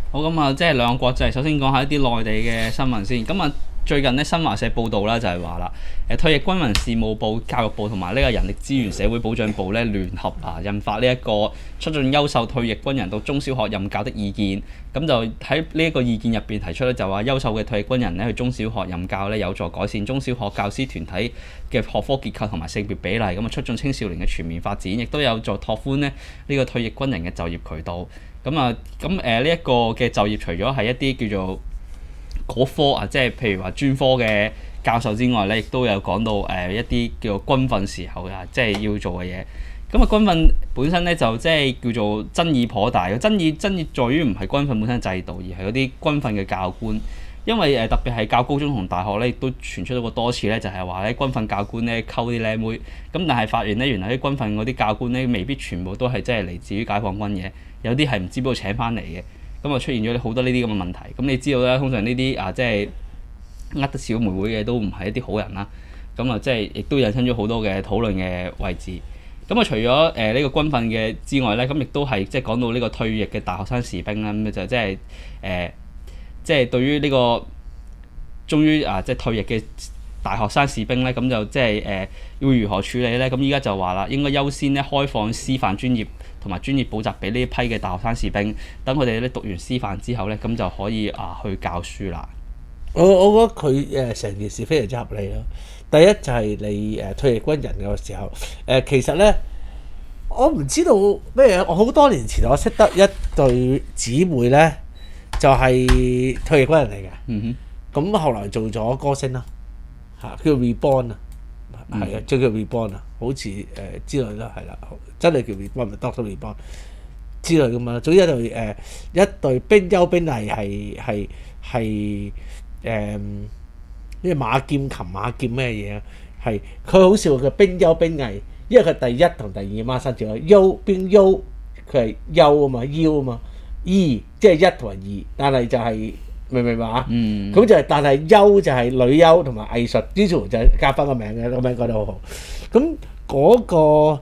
好咁啊，即係兩個國際。首先講下一啲內地嘅新聞先。咁啊，最近呢，新華社報道啦，就係話啦，退役軍人事務部、教育部同埋呢個人力資源社會保障部咧聯合印發呢一個促進優秀退役軍人到中小學任教的意見。咁就喺呢一個意見入邊提出咧，就話優秀嘅退役軍人咧去中小學任教咧，有助改善中小學教師團體嘅學科結構同埋性別比例，咁啊促進青少年嘅全面發展，亦都有助拓寬咧呢個退役軍人嘅就業渠道。呢一個嘅就業除咗係一啲叫做嗰科啊，即係譬如話專科嘅教授之外咧，亦都有講到一啲叫做軍訓時候啊，即係要做嘅嘢。咁啊，軍訓本身咧就即係叫做爭議頗大嘅，爭議在於唔係軍訓本身制度，而係嗰啲軍訓嘅教官。因為特別係教高中同大學咧，亦都傳出咗過多次咧，就係話咧軍訓教官咧溝啲靚妹。咁但係發現咧，原來啲軍訓嗰啲教官咧，未必全部都係即係嚟自於解放軍嘅，有啲係唔知邊度請翻嚟嘅。咁啊出現咗好多呢啲咁嘅問題。咁你知道啦，通常呢啲即係呃得小妹妹嘅都唔係一啲好人啦。咁啊即係亦都引申咗好多嘅討論嘅位置。咁啊，除咗呢個軍訓嘅之外咧，咁亦都係即係講到呢個退役嘅大學生士兵啦，咁就即係對於呢個終於即係退役嘅大學生士兵咧，咁就即係要如何處理咧？咁依家就話啦，應該優先咧開放師範專業同埋專業補習俾呢一批嘅大學生士兵，等佢哋咧讀完師範之後咧，咁就可以去教書啦。 我覺得佢成件事非常之合理咯。第一就係你退役軍人嘅時候，其實咧我唔知道咩，我好多年前我識得一對姊妹咧，就係退役軍人嚟嘅。咁後來做咗歌星啦，叫 Reborn 啊，係啊，即叫 Reborn 啊，好似之類啦，係啦，真係叫 Reborn 咪 Doctor Reborn 之類咁嘛。總之一對冰優冰藝係咩馬劍琴馬劍咩嘢啊？係佢好笑嘅冰優冰藝，因為佢第一同第二孖生字優冰優，佢係優啊嘛，腰啊嘛，即係一同埋二，但係就係、明唔明白啊？咁就係，但係優就係女優同埋藝術，呢條就加翻個名嘅，個名講得好好。咁嗰個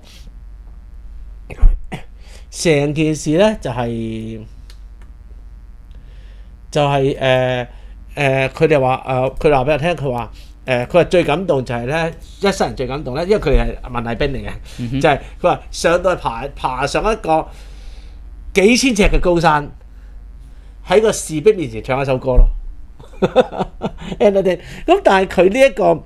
成件事咧佢哋話佢話俾我聽，佢話最感動就係咧，一生人最感動咧，因為佢係文藝兵嚟嘅，就係佢話上到去爬上一個幾千尺嘅高山，喺個士兵面前唱一首歌咯。咁但係佢呢一個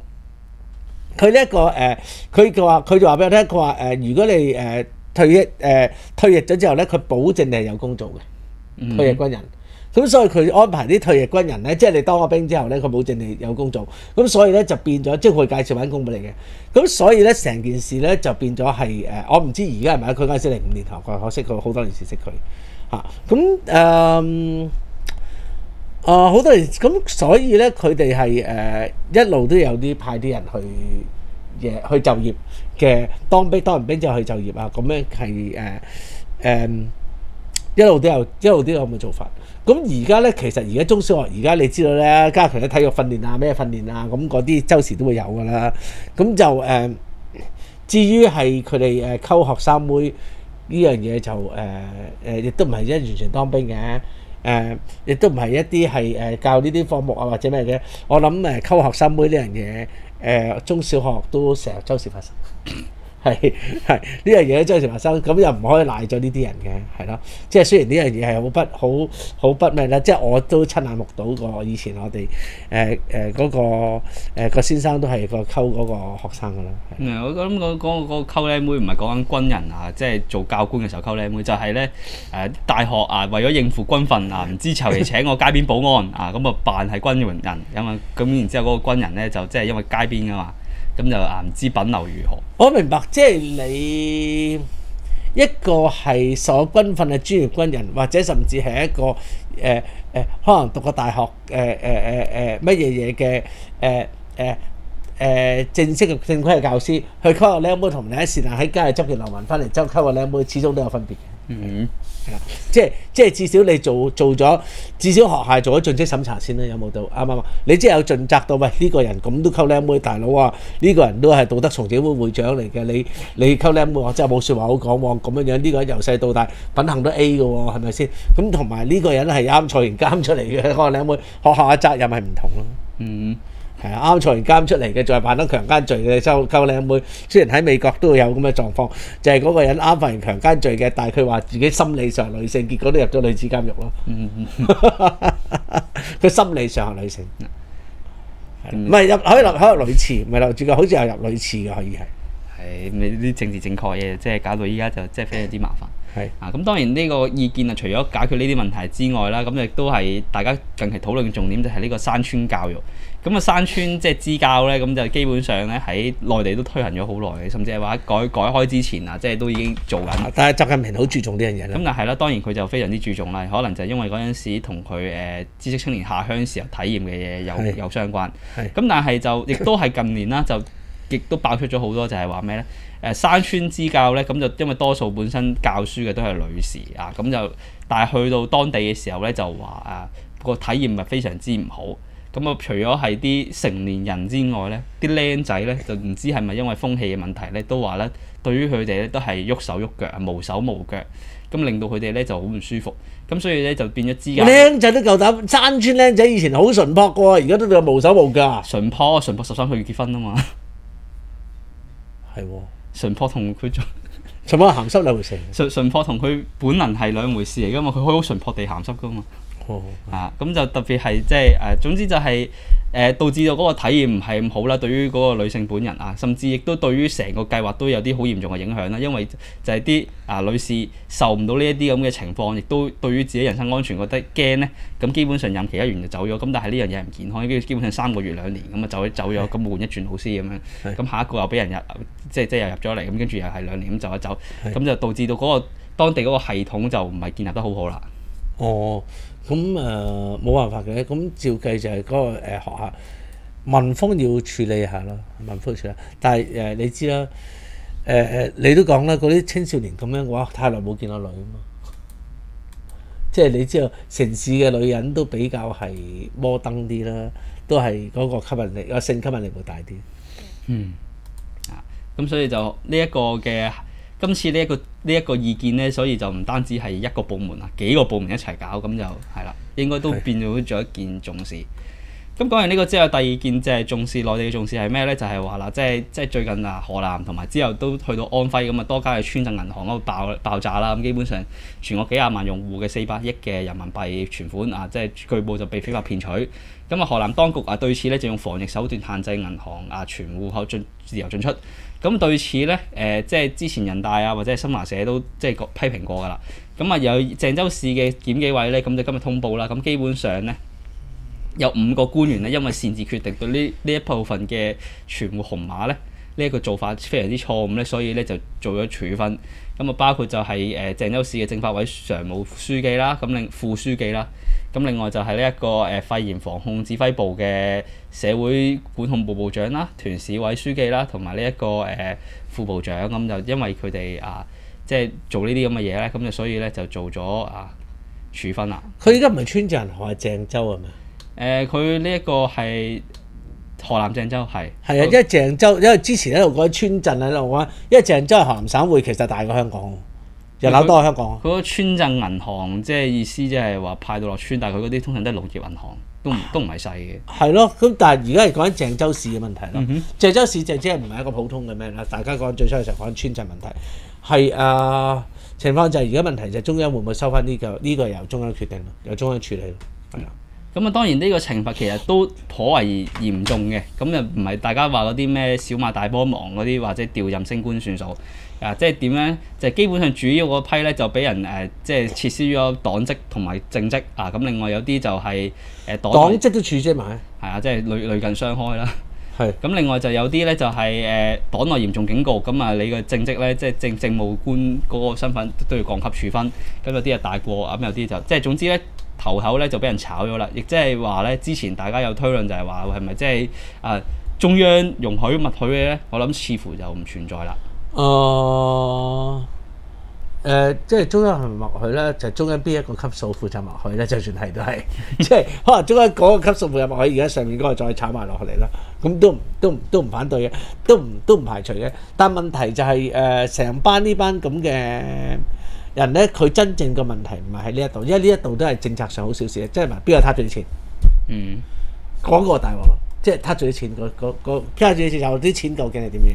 佢就話俾我聽，佢話如果你退役咗之後咧，佢保證你係有工做嘅退役軍人。咁所以佢安排啲退役軍人咧，即係你當咗兵之後咧，佢保證你有工做。咁所以咧就變咗，即係佢介紹返工俾你嘅。咁所以咧成件事咧就變咗係我唔知而家係咪佢嗰陣時05年頭，我識佢好多年前識佢嚇。好多年咁，所以咧佢哋係一路都有啲派啲人去就業嘅，當完兵之後去就業啊，咁樣係一路都有咁嘅做法。咁而家咧，其實而家中小學而家你知道咧，加強啲體育訓練啊，咩訓練啊，咁嗰啲周時都會有噶啦。咁就至於係佢哋溝學生妹呢樣嘢就亦都唔係完全當兵嘅，亦都唔係一啲係教呢啲科目啊或者咩嘅。我諗溝學生妹呢樣嘢中小學都成日周時發生。係呢樣嘢周時發生，咁又唔可以賴咗呢啲人嘅，係咯。即係雖然呢樣嘢係好不咩咧，即係我都親眼目睹過。以前我哋個先生都係個溝嗰個學生噶啦。 我諗嗰個溝靚妹唔係講緊軍人啊，即係做教官嘅時候溝靚妹，就係咧大學為咗應付軍訓唔知求其請個街邊保安咁啊扮係軍人咁然之後嗰個軍人咧就即係因為街邊噶嘛。咁就唔知品流如何。 我明白，即係你一個係受軍訓嘅專業軍人，或者甚至係一個可能讀過大學乜嘢嘅正式嘅正規嘅教師去溝個靚妹，同你喺是但喺街執件流氓翻嚟，溝個靚妹，始終都有分別嘅。 嗯， 係啦，即係至少你做咗，至少學校做咗盡職審查先啦，有冇到啱唔啱？你即係有盡責到，喂呢個人咁都溝靚妹，大佬啊，呢個人都係道德重整會會長嚟嘅，你溝靚妹，我真係冇説話好講喎，咁樣呢個人由細到大品行都 A 嘅喎，係咪先？咁同埋呢個人係啱坐完監出嚟嘅，嗰個靚妹，學校嘅責任係唔同咯。 嗯。 係啊，啱坐完監出嚟嘅，仲係犯得強姦罪嘅，溝靚妹。雖然喺美國都會有咁嘅狀況，就係嗰個人啱犯完強姦罪嘅，但係佢話自己心理上係女性，結果都入咗女子監獄咯。佢心理上係女性，唔係可以入女廁，唔係留住嘅，好似係入女廁嘅可以係。 係你啲政治正確嘢，即係搞到依家就即係非常之麻煩。 係啊，咁當然呢個意見啊，除咗解決呢啲問題之外啦，咁亦都係大家近期討論嘅重點，就係呢個山村教育。咁啊，山村即係支教咧，咁就基本上咧喺內地都推行咗好耐嘅，甚至係話改開之前啊，即係都已經做緊。但係習近平好注重呢樣嘢啦。咁但係啦，當然佢就非常之注重啦，可能就係因為嗰陣時同佢知識青年下鄉時候體驗嘅嘢有相關。咁但係就亦都係近年啦，就亦都爆出咗好多就係話咩咧？山村支教咧，咁就因為多數本身教書嘅都係女士啊，咁就但係去到當地嘅時候咧，就話個體驗係非常之唔好。咁啊，除咗係啲成年人之外咧，啲僆仔咧就唔知係咪因為風氣嘅問題咧，都話咧對於佢哋咧都係喐手喐腳，無手無腳，咁令到佢哋咧就好唔舒服。咁所以咧就變咗支教。僆仔都夠膽，山村僆仔以前好淳樸嘅喎，而家都有無手無腳。淳樸13佢要結婚啊嘛。係喎。淳樸同佢做淳樸鹹濕兩回事。淳樸同佢本能係兩回事嚟噶嘛，佢可以好淳樸地鹹濕噶嘛。咁就特別係即係總之就係導致到嗰個體驗唔係咁好啦，對於嗰個女性本人啊，甚至亦都對於成個計劃都有啲好嚴重嘅影響啦。因為就係啲女士受唔到呢一啲咁嘅情況，亦都對於自己人身安全覺得驚咧，咁基本上任期一完就走咗。咁但係呢樣嘢係唔健康，基本上3個月2年咁啊走咗，咁換一轉老師咁樣，咁下一個又俾人即係又入咗嚟，咁跟住又係2年咁走一走，咁就導致到嗰個當地嗰個系統就唔係建立得好好啦。哦。咁冇辦法嘅，咁照計就係嗰個學校民風要處理下啦，民風處理。但係你知啦，你都講啦，嗰啲青少年咁樣嘅話，太耐冇見到女啊嘛。即係你知道城市嘅女人都比較係摩登啲啦，都係嗰個吸引力，個性吸引力會大啲。咁所以就呢一個嘅。今次呢一個意見咧，所以就唔單止係一個部門啊，幾個部門一齊搞，咁就係啦，應該都變咗做一件重事。咁講完呢個之後，第二件就係重視內地嘅重視係咩咧？就係話啦，即係最近河南同埋之後都去到安徽咁啊，多間嘅村鎮銀行嗰度爆炸啦。咁基本上全國幾廿萬用戶嘅400億嘅人民幣存款啊，即係據報就被非法騙取。咁啊，河南當局對此咧就用防疫手段限制銀行存戶口自由進出。咁對此咧，即係之前人大或者係新華社都即係批評過㗎啦。咁啊，有鄭州市嘅檢紀委咧，咁就今日通報啦。咁基本上咧，有5個官員咧，因為擅自決定對呢一部分嘅存戶紅碼咧，呢一個做法非常之錯誤咧，所以咧就做咗處分。咁啊，包括就係鄭州市嘅政法委常務書記啦，咁副書記啦。咁另外就係呢一個肺炎防控指揮部嘅社會管控部部長啦、團市委書記啦，同埋呢一個副部長。咁就因為佢哋即係做呢啲咁嘅嘢咧，咁就所以咧就做咗處分啦。佢而家唔係村鎮銀行係鄭州係咪？佢呢一個係河南鄭州係。係啊，因為鄭州因為之前喺度講村鎮喺度講，因為鄭州係河南省會，其實大過香港。人口多過香港。嗰個村鎮銀行即係意思即係話派到落村，但係佢嗰啲通常都係農業銀行，都唔係細嘅。係咯，咁但係而家係講緊鄭州市嘅問題咯。鄭州市就即係唔係一個普通嘅咩啦？大家講最初嘅時候講村鎮問題，係情況就係而家問題就係中央會唔會收翻呢個係由中央決定咯，由中央處理咯。係啊。咁啊，當然呢個懲罰其實都頗為嚴重嘅，咁又唔係大家話嗰啲咩小馬大幫忙嗰啲，或者調任升官算數。即係點樣？就係基本上主要嗰批咧就俾人即係撤銷咗黨籍同埋正職啊！咁另外有啲就係黨職都處置埋，係啊，即係類近雙開啦。係。咁另外就有啲咧就係黨內嚴重警告，咁啊你嘅正職咧即係政務官嗰個身份都要降級處分。咁有啲係大過，咁有啲就即係總之咧頭咧就俾人炒咗啦。亦即係話咧之前大家有推論就係話係咪即係中央容許默許嘅咧，我諗似乎就唔存在啦。 即係中央係咪默許咧？就係中央邊一個級數負責默許咧？就算係都係，即係可能中央嗰個級數負責默許，而家上面嗰個再炒埋落嚟啦。咁都唔反對嘅，都唔排除嘅。但問題就係成班呢班咁嘅人咧，佢真正嘅問題唔係喺呢一度，因為呢一度都係政策上好小事嘅，即係邊個攤咗啲錢？嗰個大鑊咯，即係攤咗啲錢，攤咗啲錢，有啲錢究竟係點樣？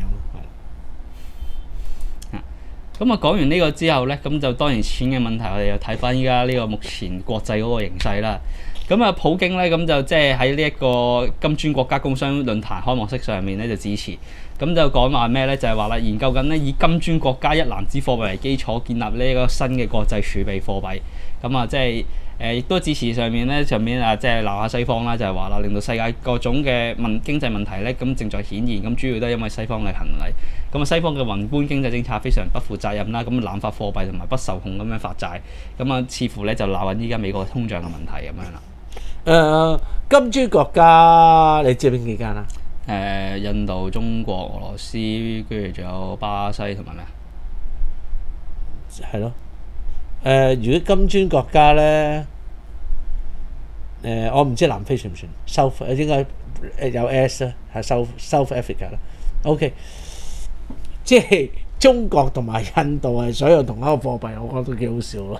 咁啊，講完呢個之後呢，咁就當然錢嘅問題，我哋又睇翻依家呢個目前國際嗰個形勢啦。咁啊，普京呢，咁就即係喺呢一個金磚國家工商論壇開幕式上面呢，就致辭，咁就講話咩呢？就係話啦，研究緊呢以金磚國家一籃子貨幣為基礎建立呢一個新嘅國際儲備貨幣。咁啊，即係亦都致辭上面即係鬧下西方啦，就係話啦，令到世界各種嘅經濟問題咧，咁正在顯現，咁主要都係因為西方嘅行為。咁啊，西方嘅宏觀經濟政策非常不負責任啦，咁濫發貨幣同埋不受控咁樣發債，咁啊，似乎咧就鬧緊依家美國通脹嘅問題咁樣啦。 金磚國家你知邊幾間啊？ 印度、中國、俄羅斯，跟住仲有巴西同埋咩啊？ 係咯。如果金磚國家咧，我唔知南非算唔算 South 應該有 S 啦，係 South Africa 啦。OK， 即係中國同埋印度係所有同一個貨幣，我覺得都幾好笑咯。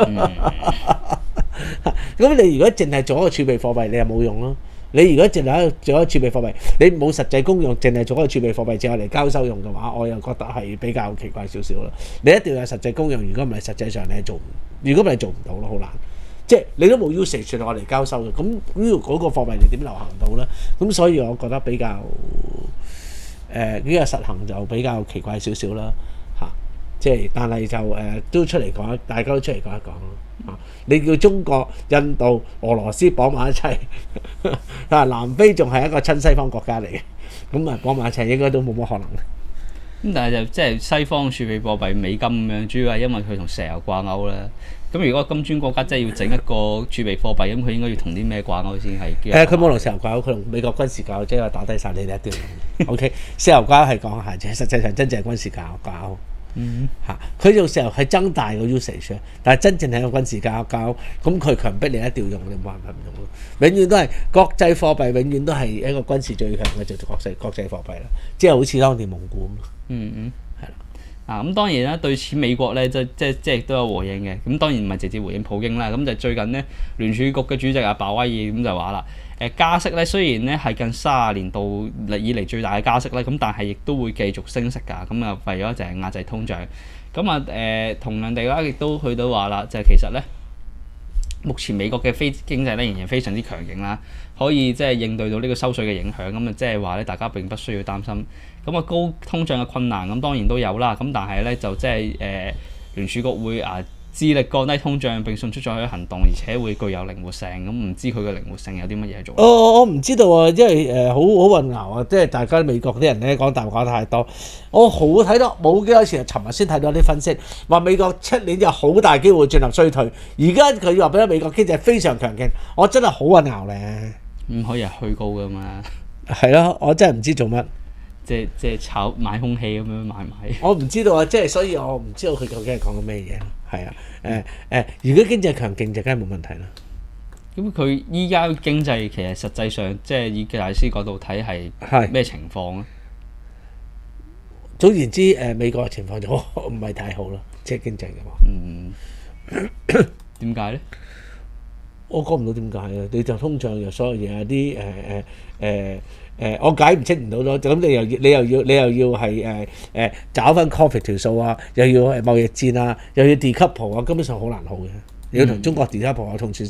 咁你如果淨係做一個儲備貨幣，你又冇用咯。你如果淨係做一個儲備貨幣，你冇實際功用，淨係做一個儲備貨幣，只係嚟交收用嘅話，我又覺得係比較奇怪少少啦。你一定要有實際功用，如果唔係實際上你係做唔，如果唔係做唔到咯，好難。即係你都冇 usage 我嚟交收嘅，咁嗰個貨幣你點流行到咧？咁所以我覺得比較呢個實行就比較奇怪少少啦嚇。即係但係就都出嚟講，大家都出嚟講一講咯。你叫中國、印度、俄羅斯綁埋一齊，但係南非仲係一個親西方國家嚟嘅，咁啊綁埋一齊應該都冇乜可能。 咁但係就即係西方儲備貨幣美金咁樣，主要係因為佢同石油掛鈎啦。咁如果金磚國家真係要整一個儲備貨幣，咁佢應該要同啲咩掛鈎先係？佢冇同石油掛鈎，佢同美國軍事掛鈎，即係話打低晒你哋一啲。OK， 石油掛鈎係講下啫，實際上真正係軍事掛鈎。佢用石油係增大個 usage， 但係真正係個軍事交，咁佢強迫你一定要用，你冇辦法唔用咯。永遠都係國際貨幣，永遠都係一個軍事最強嘅就國際貨幣啦。即係好似當年蒙古咁。係啦。 咁當然啦，對此美國咧即亦都有回應嘅。咁當然唔係直接回應普京啦。咁就最近呢，聯儲局嘅主席阿鮑威爾咁就話啦。加息咧，雖然咧係近30年度以嚟最大嘅加息咧，咁但係亦都會繼續升息㗎。咁啊，為咗就係壓制通脹。咁啊同樣地啦，亦都去到話啦，就係其實咧，目前美國嘅經濟咧仍然非常之強勁啦，可以即係應對到呢個收稅嘅影響。咁啊，即係話咧，大家並不需要擔心。咁啊，高通脹嘅困難咁當然都有啦。咁但係咧就即係聯儲局會致力降低通脹並迅速採取行動，而且會具有靈活性。咁唔知佢嘅靈活性有啲乜嘢做？ 我唔知道啊，因為好混淆啊，即係大家美國啲人咧講大話太多。我好睇到冇幾多時，尋日先睇到啲分析，話美國出年有好大機會進入衰退。而家佢話俾咗美國經濟非常強勁，我真係好混淆咧。 唔可以係虛高噶嘛？ 係咯，我真係唔知做乜。 即係炒買空氣咁樣買。 我唔知道啊，即係所以我唔知道佢究竟係講緊咩嘢。係啊，如果經濟強勁就梗係冇問題啦。 咁佢依家經濟其實實際上即係以大師角度睇係咩情況咧？ 總言之，美國嘅情況就唔係太好咯，即係經濟嘅話。 點解咧？ 我講唔到點解啊！你就通脹又所有嘢啲我解唔清唔到咯。咁你又要係找翻 COVID 條數啊，又要貿易戰啊，又要 decouple 啊，根本上好難好嘅。你要同中國 decouple 啊，同時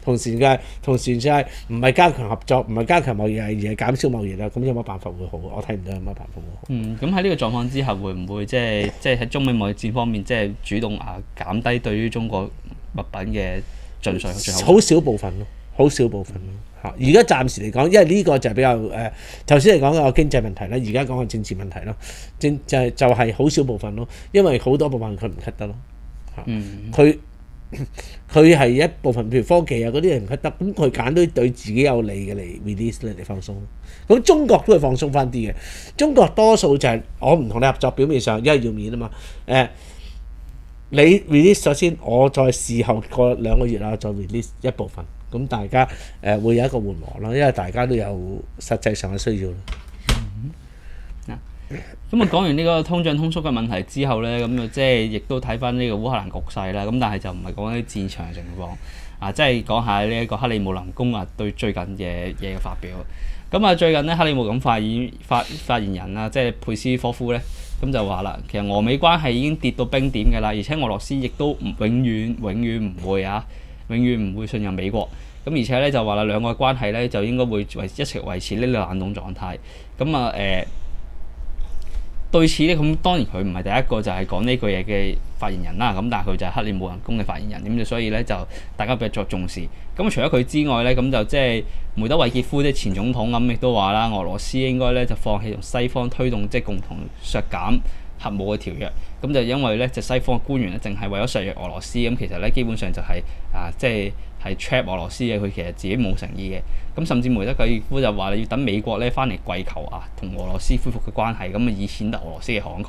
唔係加強合作，唔係加強貿易，而係減少貿易啦。咁有乜辦法會好？我睇唔到有乜辦法會好。 咁喺呢個狀況之下，會唔會即係喺中美貿易戰方面，即係主動減低對於中國物品嘅進稅？ 好少部分咯，好少部分咯。而家暫時嚟講，因為呢個就係比較頭先嚟講嘅經濟問題啦，而家講嘅政治問題咯，就係好少部分咯，因為好多部分佢唔 cut 得咯。佢佢係一部分，譬如科技啊嗰啲人唔得，咁佢揀都對自己有利嘅嚟 release 嚟放鬆。咁中國都係放鬆翻啲嘅，中國多數就係我唔同你合作，表面上因為要面啊嘛。你 release 咗先，我再事後過2個月啦，再 release 一部分，咁大家會有一個緩和啦，因為大家都有實際上嘅需要。 咁啊講完呢個通脹通縮嘅問題之後咧，咁啊即係亦都睇翻呢個烏克蘭局勢啦。咁但係就唔係講啲戰場情況啊，即係講下呢一個克里姆林宮啊對最近嘅嘢嘅發表。咁啊最近咧克里姆林宮發言人啊，即係佩斯科夫咧，咁就話啦，其實俄美關係已經跌到冰點嘅啦，而且俄羅斯亦都永遠唔會永遠唔會信任美國。咁而且咧就話啦，兩個關係咧就應該會一直維持呢個冷凍狀態。咁啊對此咧，咁當然佢唔係第一個就係講呢句嘢嘅發言人啦。咁但係佢就係克里姆林宮嘅發言人，咁就所以咧就大家比較重視。咁除咗佢之外咧，咁就即係梅德韋傑夫即係前總統咁亦都話啦，俄羅斯應該咧就放棄同西方推動即係共同削減核武嘅條約。咁就因為咧就西方嘅官員咧淨係為咗削弱俄羅斯，咁其實咧基本上就係即係 trap 俄羅斯嘅，佢其實自己冇誠意嘅。咁甚至梅德韋傑夫就話你要等美國咧翻嚟跪求同俄羅斯恢復嘅關係，咁啊以顯得俄羅斯嘅慷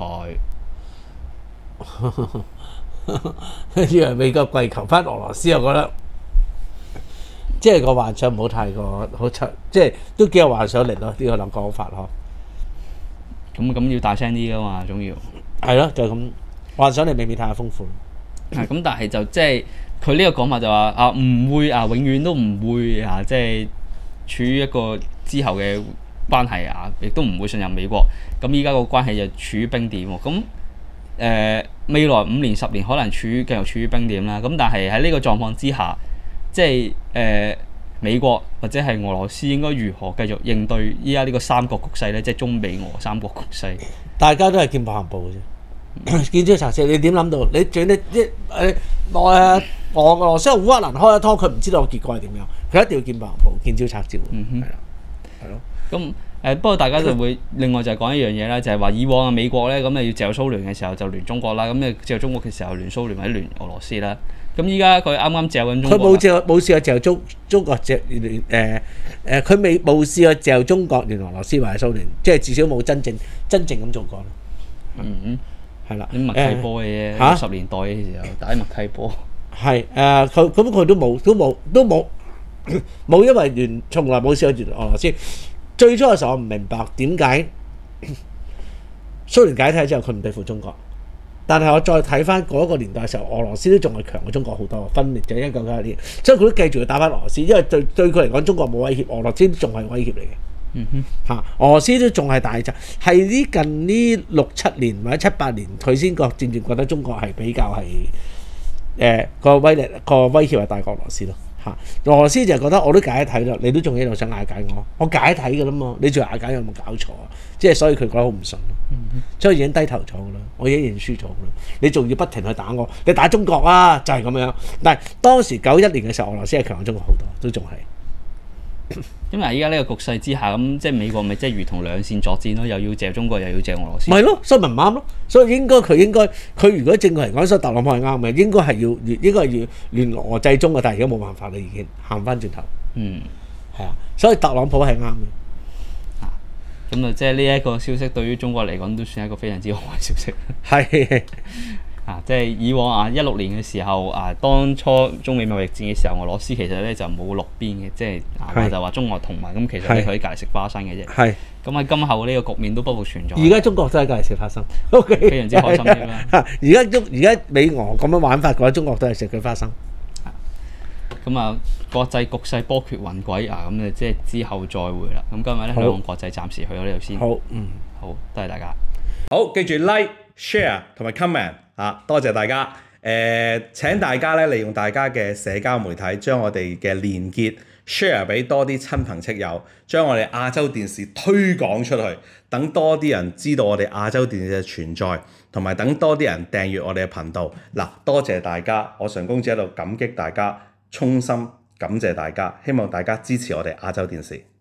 慨。 以為美國跪求翻俄羅斯，我覺得即係個幻想唔好太過好出，即係都幾有幻想力咯。呢個講法咯。 咁要大聲啲噶嘛，總要係咯，就係咁幻想力未免太豐富。 咁但係就即係佢呢個講法就話唔會永遠都唔會即係處於一個之後嘅關係亦都唔會信任美國。咁依家個關係就處於冰點喎。咁未來5年10年可能繼續處於冰點啦。咁但係喺呢個狀況之下，即係美國或者係俄羅斯應該如何繼續應對依家呢個三國局勢咧？即係中美俄三國局勢， 大家都係見步行步嘅啫。見招拆招，你點諗到？你最你俄羅斯同烏克蘭開一拖，佢唔知道個結果係點樣，佢一定要見步行步，見招拆招。係咯。 咁不過大家就會另外就係講一樣嘢啦，就係話以往美國咧咁你要嚼蘇聯嘅時候就聯中國啦，咁你嚼中國嘅時候聯蘇聯或者聯俄羅斯啦。咁依家佢啱啱嚼緊中國， 佢冇試過嚼中國嚼佢冇試過嚼中國聯俄羅斯或者蘇聯，即係至少冇真正咁做過咯。係啦， 啲默契波嘅嘢，60年代嘅時候打啲默契波。 係佢都冇，因為從來冇試過聯俄羅斯。最初嘅時候我唔明白點解蘇聯解體之後佢唔對付中國，但係我再睇翻嗰個年代嘅時候，俄羅斯都仲係強過中國好多，分裂咗1991年，所以佢都繼續要打翻俄羅斯，因為對佢嚟講中國冇威脅，俄羅斯都仲係威脅嚟嘅。俄羅斯都仲係大陣，係近呢6、7年或者7、8年，佢先漸漸覺得中國係比較係個威脅係大過俄羅斯咯。俄羅斯就係覺得我都解體啦，你都仲喺度想瓦解我解體㗎啦嘛，你仲瓦解有冇搞錯啊？即係所以佢覺得好唔順咯，所以已經低頭咗㗎啦，我已經認輸咗㗎啦，你仲要不停去打我，你打中國啊，就係咁樣。但係當時91年嘅時候，俄羅斯係強過中國好多，都仲係。 因為依家呢個局勢之下，咁即係美國咪即係如同兩線作戰咯，又要借中國，又要借俄羅斯。 咪咯，所以咪唔啱咯。所以佢如果正確嚟講，所以特朗普係啱嘅，應該係要聯俄制中嘅，但係而家冇辦法啦，已經行翻轉頭。係啊，所以特朗普係啱嘅。 咁即係呢一個消息對於中國嚟講都算係一個非常之好嘅消息。 係。 即係以往16年嘅時候當初中美貿易戰嘅時候，俄羅斯其實咧就冇落邊嘅，即係就話中俄同盟，咁其實你可以隔離食花生嘅啫。係。咁喺今後呢個局面都不復存在。 而家中國都係隔離食花生。OK。 非常之開心添啦。 而家美俄咁樣玩法嘅話，中國都係食佢花生。 咁國際局勢波譎雲詭咁即係之後再會啦。咁今日咧兩岸國際暫時去到呢度先。好，好，多謝大家。 好，記住 like、share 同埋 comment。多謝大家。請大家咧利用大家嘅社交媒體，將我哋嘅連結 share 俾多啲親朋戚友，將我哋亞洲電視推廣出去，等多啲人知道我哋亞洲電視嘅存在，同埋等多啲人訂閱我哋嘅頻道。多謝大家，我常公子喺度感激大家，衷心感謝大家，希望大家支持我哋亞洲電視。